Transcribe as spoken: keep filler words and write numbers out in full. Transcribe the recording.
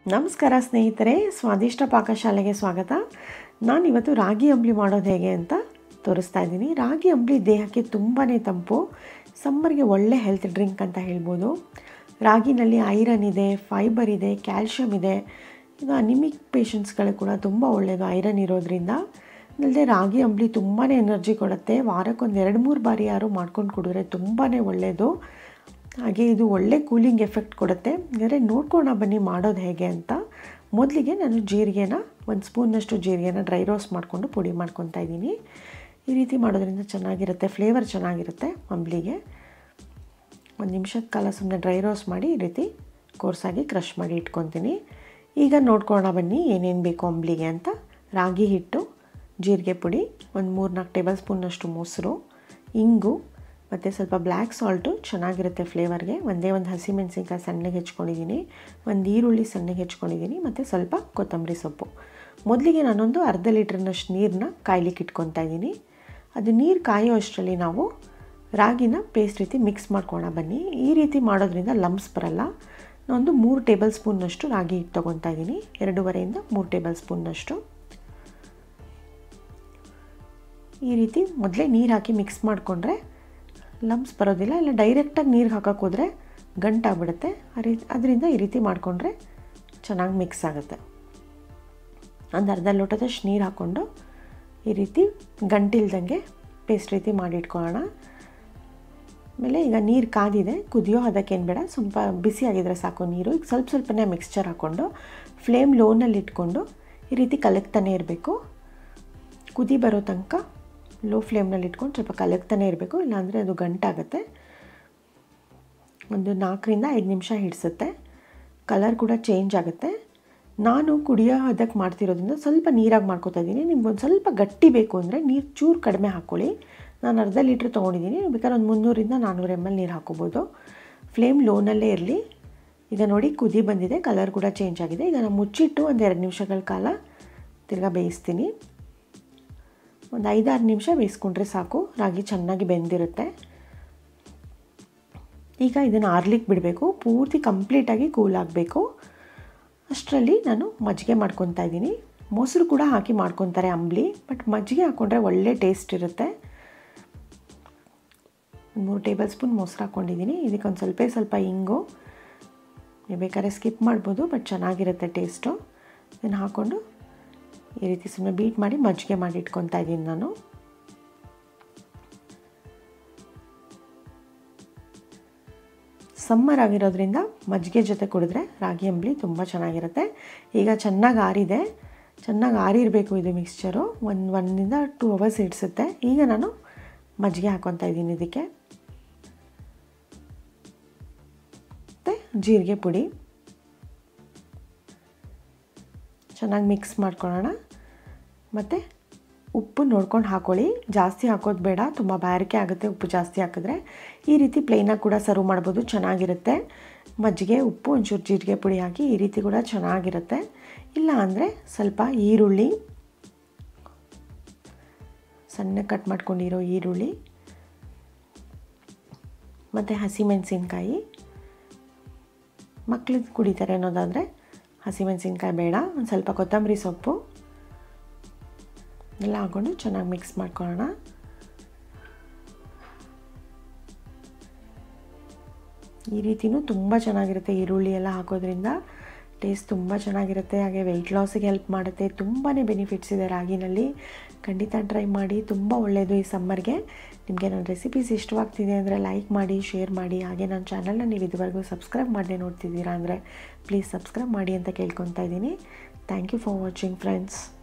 ನಮಸ್ಕಾರ ಸ್ನೇಹಿತರೆ, ಸ್ವಾದಿಷ್ಟ ಪಾಕಶಾಲೆಗೆ ಸ್ವಾಗತ. ನಾನು ಇವತ್ತು ರಾಗಿ ಅಂಬಲಿ ಮಾಡೋದು ಹೇಗೆ ಅಂತ ತೋರಿಸ್ತಾ ಇದ್ದೀನಿ. ರಾಗಿ ಅಂಬಲಿ ದೇಹಕ್ಕೆ ತುಂಬಾ ತಂಪು, ಸಮ್ಮರ್ಗೆ ಒಳ್ಳೆ ಹೆಲ್ತ್ ಡ್ರಿಂಕ್ ಅಂತ ಹೇಳ್ಬೋದು. ರಾಗಿನಲ್ಲಿ ಐರನ್ ಇದೆ, ಫೈಬರ್ ಇದೆ, ಕ್ಯಾಲ್ಶಿಯಂ ಇದೆ. ಇದು ಅನಿಮಿಕ್ ಪೇಷಂಟ್ಸ್ಗಳು ಕೂಡ ತುಂಬ ಒಳ್ಳೆಯದು ಐರನ್ ಇರೋದ್ರಿಂದ. ಅಲ್ಲದೆ ರಾಗಿ ಅಂಬಲಿ ತುಂಬಾ ಎನರ್ಜಿ ಕೊಡುತ್ತೆ. ವಾರಕ್ಕೊಂದು ಎರಡು ಮೂರು ಬಾರಿ ಯಾರು ಮಾಡ್ಕೊಂಡು ಕುಡಿದ್ರೆ ತುಂಬಾ ಒಳ್ಳೆಯದು. ಹಾಗೆ ಇದು ಒಳ್ಳೆ ಕೂಲಿಂಗ್ ಎಫೆಕ್ಟ್ ಕೊಡುತ್ತೆ. ಅಂದರೆ ನೋಡ್ಕೊಳ್ಳೋಣ ಬನ್ನಿ ಮಾಡೋದು ಹೇಗೆ ಅಂತ. ಮೊದಲಿಗೆ ನಾನು ಜೀರಿಗೆನ ಒಂದು ಸ್ಪೂನ್ನಷ್ಟು ಜೀರಿಗೆನ ಡ್ರೈ ರೋಸ್ಟ್ ಮಾಡಿಕೊಂಡು ಪುಡಿ ಮಾಡ್ಕೊತಾ ಇದ್ದೀನಿ. ಈ ರೀತಿ ಮಾಡೋದ್ರಿಂದ ಚೆನ್ನಾಗಿರುತ್ತೆ, ಫ್ಲೇವರ್ ಚೆನ್ನಾಗಿರುತ್ತೆ ಅಂಬಲಿಗೆ. ಒಂದು ನಿಮಿಷದ ಕಾಲ ಸುಮ್ಮನೆ ಡ್ರೈ ರೋಸ್ಟ್ ಮಾಡಿ ಈ ರೀತಿ ಕೋರ್ಸಾಗಿ ಕ್ರಷ್ ಮಾಡಿ ಇಟ್ಕೊತೀನಿ. ಈಗ ನೋಡ್ಕೊಳ್ಳೋಣ ಬನ್ನಿ ಏನೇನು ಬೇಕು ಅಂಬಲಿಗೆ ಅಂತ. ರಾಗಿ ಹಿಟ್ಟು, ಜೀರಿಗೆ ಪುಡಿ, ಒಂದು ಮೂರು ನಾಲ್ಕು ಟೇಬಲ್ ಸ್ಪೂನ್ನಷ್ಟು ಮೊಸರು, ಇಂಗು ಮತ್ತು ಸ್ವಲ್ಪ ಬ್ಲ್ಯಾಕ್ ಸಾಲ್ಟು ಚೆನ್ನಾಗಿರುತ್ತೆ ಫ್ಲೇವರ್ಗೆ. ಒಂದೇ ಒಂದು ಹಸಿಮೆಣಸಿನ್ಕಾಯಿ ಸಣ್ಣಗೆ ಹೆಚ್ಕೊಂಡಿದ್ದೀನಿ, ಒಂದು ಈರುಳ್ಳಿ ಸಣ್ಣಗೆ ಹೆಚ್ಕೊಂಡಿದ್ದೀನಿ ಮತ್ತು ಸ್ವಲ್ಪ ಕೊತ್ತಂಬರಿ ಸೊಪ್ಪು. ಮೊದಲಿಗೆ ನಾನೊಂದು ಅರ್ಧ ಲೀಟ್ರ್ನಷ್ಟು ನೀರನ್ನ ಕಾಯ್ಲಿಕ್ಕೆ ಇಟ್ಕೊತಾ ಇದ್ದೀನಿ. ಅದು ನೀರು ಕಾಯೋ ಅಷ್ಟರಲ್ಲಿ ನಾವು ರಾಗಿನ ಪೇಸ್ಟ್ ರೀತಿ ಮಿಕ್ಸ್ ಮಾಡ್ಕೊಳ್ಳೋಣ ಬನ್ನಿ. ಈ ರೀತಿ ಮಾಡೋದ್ರಿಂದ ಲಂಪ್ಸ್ ಬರಲ್ಲ. ನಾನೊಂದು ಮೂರು ಟೇಬಲ್ ಸ್ಪೂನ್ನಷ್ಟು ರಾಗಿ ಹಿಟ್ಟು ತೊಗೊತಾ ಇದ್ದೀನಿ, ಎರಡೂವರೆಯಿಂದ ಮೂರು ಟೇಬಲ್ ಸ್ಪೂನ್ನಷ್ಟು. ಈ ರೀತಿ ಮೊದಲೇ ನೀರು ಹಾಕಿ ಮಿಕ್ಸ್ ಮಾಡಿಕೊಂಡ್ರೆ ಲಂಪ್ಸ್ ಬರೋದಿಲ್ಲ. ಇಲ್ಲ ಡೈರೆಕ್ಟಾಗಿ ನೀರಿಗೆ ಹಾಕೋಕೆ ಹೋದರೆ ಗಂಟಾಗ್ಬಿಡುತ್ತೆ. ಆ ರೀತಿ ಅದರಿಂದ ಈ ರೀತಿ ಮಾಡಿಕೊಂಡ್ರೆ ಚೆನ್ನಾಗಿ ಮಿಕ್ಸ್ ಆಗುತ್ತೆ. ಒಂದು ಅರ್ಧ ಲೋಟದಷ್ಟು ನೀರು ಹಾಕ್ಕೊಂಡು ಈ ರೀತಿ ಗಂಟಿಲ್ದಂಗೆ ಪೇಸ್ಟ್ ರೀತಿ ಮಾಡಿಟ್ಕೊಳ್ಳೋಣ. ಆಮೇಲೆ ಈಗ ನೀರು ಕಾದಿದೆ, ಕುದಿಯೋ ಅದಕ್ಕೇನು ಬೇಡ, ಸ್ವಲ್ಪ ಬಿಸಿಯಾಗಿದ್ದರೆ ಸಾಕು ನೀರು. ಈಗ ಸ್ವಲ್ಪ ಸ್ವಲ್ಪನೇ ಮಿಕ್ಸ್ಚರ್ ಹಾಕ್ಕೊಂಡು ಫ್ಲೇಮ್ ಲೋನಲ್ಲಿ ಇಟ್ಕೊಂಡು ಈ ರೀತಿ ಕಲಕ್ತಾನೆ ಇರಬೇಕು. ಕುದಿ ಬರೋ ತನಕ ಲೋ ಫ್ಲೇಮ್ನಲ್ಲಿ ಇಟ್ಕೊಂಡು ಸ್ವಲ್ಪ ಕಲಕ್ತಾನೆ ಇರಬೇಕು, ಇಲ್ಲಾಂದರೆ ಅದು ಗಂಟಾಗುತ್ತೆ. ಒಂದು ನಾಲ್ಕರಿಂದ ಐದು ನಿಮಿಷ ಹಿಡಿಸುತ್ತೆ. ಕಲರ್ ಕೂಡ ಚೇಂಜ್ ಆಗುತ್ತೆ. ನಾನು ಕುಡಿಯೋ ಅದಕ್ಕೆ ಮಾಡ್ತಿರೋದ್ರಿಂದ ಸ್ವಲ್ಪ ನೀರಾಗಿ ಮಾಡ್ಕೊತಾ ಇದ್ದೀನಿ. ನಿಮ್ಗೊಂದು ಸ್ವಲ್ಪ ಗಟ್ಟಿ ಬೇಕು ಅಂದರೆ ನೀರು ಚೂರು ಕಡಿಮೆ ಹಾಕ್ಕೊಳ್ಳಿ. ನಾನು ಅರ್ಧ ಲೀಟ್ರ್ ತೊಗೊಂಡಿದ್ದೀನಿ, ಬೇಕಾದ್ರೆ ಒಂದು ಮುನ್ನೂರಿಂದ ನಾನ್ನೂರು ಎಮ್ ಎಲ್ ನೀರು ಹಾಕೋಬೋದು. ಫ್ಲೇಮ್ ಲೋನಲ್ಲೇ ಇರಲಿ. ಈಗ ನೋಡಿ ಕುದಿ ಬಂದಿದೆ, ಕಲರ್ ಕೂಡ ಚೇಂಜ್ ಆಗಿದೆ. ಈಗ ನಾನು ಮುಚ್ಚಿಟ್ಟು ಒಂದು ಎರಡು ನಿಮಿಷಗಳ ಕಾಲ ತಿರ್ಗಾ ಬೇಯಿಸ್ತೀನಿ. ಒಂದು ಐದಾರು ನಿಮಿಷ ಬೇಯಿಸ್ಕೊಂಡ್ರೆ ಸಾಕು, ರಾಗಿ ಚೆನ್ನಾಗಿ ಬೆಂದಿರುತ್ತೆ. ಈಗ ಇದನ್ನು ಆರ್ಲಿಕ್ಕೆ ಬಿಡಬೇಕು, ಪೂರ್ತಿ ಕಂಪ್ಲೀಟಾಗಿ ಕೂಲ್ ಆಗಬೇಕು. ಅಷ್ಟರಲ್ಲಿ ನಾನು ಮಜ್ಜಿಗೆ ಮಾಡ್ಕೊತಾ ಇದ್ದೀನಿ. ಮೊಸರು ಕೂಡ ಹಾಕಿ ಮಾಡ್ಕೊತಾರೆ ಅಂಬಲಿ, ಬಟ್ ಮಜ್ಜಿಗೆ ಹಾಕ್ಕೊಂಡ್ರೆ ಒಳ್ಳೆ ಟೇಸ್ಟ್ ಇರುತ್ತೆ. ಒಂದು ಮೂರು ಟೇಬಲ್ ಸ್ಪೂನ್ ಮೊಸರು ಹಾಕ್ಕೊಂಡಿದ್ದೀನಿ. ಇದಕ್ಕೆ ಒಂದು ಸ್ವಲ್ಪ ಸ್ವಲ್ಪ ಇಂಗು, ನೀವು ಬೇಕಾದ್ರೆ ಸ್ಕಿಪ್ ಮಾಡ್ಬೋದು, ಬಟ್ ಚೆನ್ನಾಗಿರುತ್ತೆ ಟೇಸ್ಟು. ಇದನ್ನು ಹಾಕ್ಕೊಂಡು ಈ ರೀತಿ ಸುಮ್ಮನೆ ಬೀಟ್ ಮಾಡಿ ಮಜ್ಜಿಗೆ ಮಾಡಿ ಇಟ್ಕೊತಾ ಇದ್ದೀನಿ ನಾನು. ಸಮ್ಮರ್ ಆಗಿರೋದ್ರಿಂದ ಮಜ್ಜಿಗೆ ಜೊತೆ ಕುಡಿದ್ರೆ ರಾಗಿ ಅಂಬಲಿ ತುಂಬ ಚೆನ್ನಾಗಿರುತ್ತೆ. ಈಗ ಚೆನ್ನಾಗಿ ಆರಿದೆ, ಚೆನ್ನಾಗಿ ಆರಿರಬೇಕು ಇದು ಮಿಕ್ಸ್ಚರು. ಒಂದು ಒಂದಿಂದ ಟೂ ಅವರ್ಸ್ ಇಡಿಸುತ್ತೆ. ಈಗ ನಾನು ಮಜ್ಜಿಗೆ ಹಾಕ್ಕೊತಾ ಇದ್ದೀನಿ ಇದಕ್ಕೆ. ಮತ್ತು ಜೀರಿಗೆ ಪುಡಿ ಚೆನ್ನಾಗಿ ಮಿಕ್ಸ್ ಮಾಡ್ಕೊಳ್ಳೋಣ. ಮತ್ತು ಉಪ್ಪು ನೋಡ್ಕೊಂಡು ಹಾಕ್ಕೊಳ್ಳಿ, ಜಾಸ್ತಿ ಹಾಕೋದು ಬೇಡ, ತುಂಬ ಬಾರಿಕೆ ಆಗುತ್ತೆ ಉಪ್ಪು ಜಾಸ್ತಿ ಹಾಕಿದ್ರೆ. ಈ ರೀತಿ ಪ್ಲೇನಾಗಿ ಕೂಡ ಸರ್ವ್ ಮಾಡ್ಬೋದು, ಚೆನ್ನಾಗಿರುತ್ತೆ. ಮಜ್ಜಿಗೆ, ಉಪ್ಪು, ಒಂಚೂರು ಜೀರಿಗೆ ಪುಡಿ ಹಾಕಿ ಈ ರೀತಿ ಕೂಡ ಚೆನ್ನಾಗಿರುತ್ತೆ. ಇಲ್ಲ ಅಂದರೆ ಸ್ವಲ್ಪ ಈರುಳ್ಳಿ, ಸಣ್ಣ ಕಟ್ ಮಾಡ್ಕೊಂಡಿರೋ ಈರುಳ್ಳಿ ಮತ್ತು ಹಸಿಮೆಣಸಿನ್ಕಾಯಿ, ಮಕ್ಕಳು ಕುಡಿತಾರೆ ಅನ್ನೋದಾದರೆ ಹಸಿಮೆಣಸಿನ್ಕಾಯಿ ಬೇಡ, ಒಂದು ಸ್ವಲ್ಪ ಕೊತ್ತಂಬರಿ ಸೊಪ್ಪು ಎಲ್ಲ ಹಾಕ್ಕೊಂಡು ಚೆನ್ನಾಗಿ ಮಿಕ್ಸ್ ಮಾಡ್ಕೊಳ್ಳೋಣ. ಈ ರೀತಿಯೂ ತುಂಬ ಚೆನ್ನಾಗಿರುತ್ತೆ. ಈರುಳ್ಳಿ ಎಲ್ಲ ಹಾಕೋದ್ರಿಂದ ಟೇಸ್ಟ್ ತುಂಬ ಚೆನ್ನಾಗಿರುತ್ತೆ. ಹಾಗೆ ವೆಯ್ಟ್ ಲಾಸಿಗೆ ಹೆಲ್ಪ್ ಮಾಡುತ್ತೆ. ತುಂಬಾ ಬೆನಿಫಿಟ್ಸ್ ಇದೆ ರಾಗಿನಲ್ಲಿ. ಖಂಡಿತ ಟ್ರೈ ಮಾಡಿ, ತುಂಬ ಒಳ್ಳೆಯದು ಈ ಸಮ್ಮರ್ಗೆ. ನಿಮಗೆ ನನ್ನ ರೆಸಿಪೀಸ್ ಇಷ್ಟವಾಗ್ತಿದೆ ಅಂದರೆ ಲೈಕ್ ಮಾಡಿ, ಶೇರ್ ಮಾಡಿ. ಹಾಗೆ ನನ್ನ ಚಾನಲ್ನ ನೀವು ಇದುವರೆಗೂ ಸಬ್ಸ್ಕ್ರೈಬ್ ಮಾಡದೆ ನೋಡ್ತಿದ್ದೀರಾ ಅಂದರೆ ಪ್ಲೀಸ್ ಸಬ್ಸ್ಕ್ರೈಬ್ ಮಾಡಿ ಅಂತ ಕೇಳ್ಕೊತಾ ಇದ್ದೀನಿ. Thank you for watching friends.